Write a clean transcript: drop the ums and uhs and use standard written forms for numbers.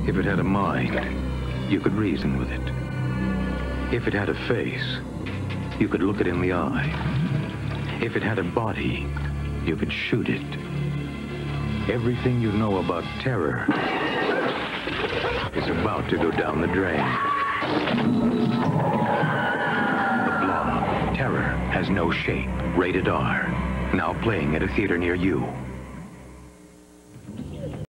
If it had a mind, you could reason with it. If it had a face, you could look it in the eye. If it had a body, you could shoot it. Everything you know about terror is about to go down the drain. The Blob. Terror has no shape. Rated R. Now playing at a theater near you.